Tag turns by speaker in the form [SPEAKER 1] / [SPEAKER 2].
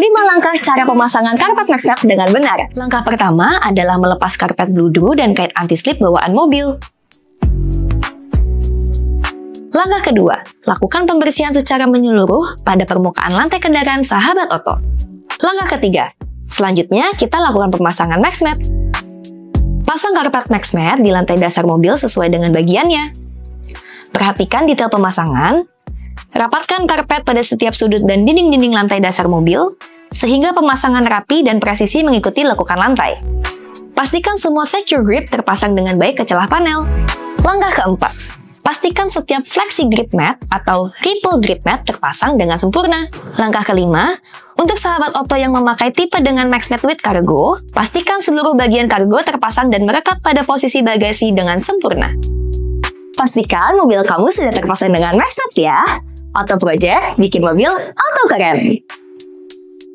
[SPEAKER 1] 5 langkah cara pemasangan karpet MaxMat dengan benar. Langkah pertama adalah melepas karpet bluedru dan kait anti-slip bawaan mobil. Langkah kedua, lakukan pembersihan secara menyeluruh pada permukaan lantai kendaraan sahabat Oto. Langkah ketiga, selanjutnya kita lakukan pemasangan MaxMat. Pasang karpet MaxMat di lantai dasar mobil sesuai dengan bagiannya. Perhatikan detail pemasangan. Rapatkan karpet pada setiap sudut dan dinding-dinding lantai dasar mobil, sehingga pemasangan rapi dan presisi mengikuti lekukan lantai. Pastikan semua secure grip terpasang dengan baik ke celah panel. Langkah keempat, pastikan setiap flexi grip mat atau ripple grip mat terpasang dengan sempurna. Langkah kelima, untuk sahabat Oto yang memakai tipe dengan MaxMat with cargo, pastikan seluruh bagian kargo terpasang dan merekat pada posisi bagasi dengan sempurna. Pastikan mobil kamu sudah terpasang dengan MaxMat ya. Oto Project bikin mobil auto keren.